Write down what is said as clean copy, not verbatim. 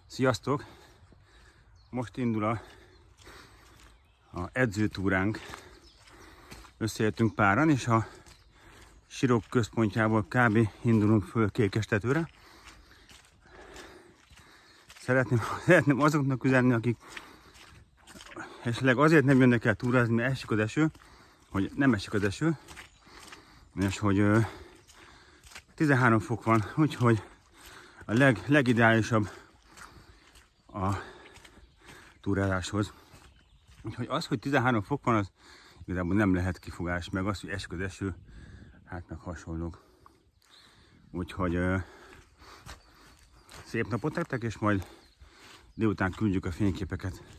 Sziasztok! Most indul a edzőtúránk. Összejöttünk páran, és a Sirok központjából kb. Indulunk föl Kékestetőre. Szeretném azoknak üzenni, akik esetleg azért nem jönnek el túrázni, mert esik az eső, hogy nem esik az eső, és hogy 13 fok van, úgyhogy a legideálisabb a túrázáshoz. Úgyhogy az, hogy 13 fok van, az igazából nem lehet kifogás, meg az, hogy esik az eső, hát meg hasonlók. Úgyhogy szép napot nektek, és majd délután küldjük a fényképeket.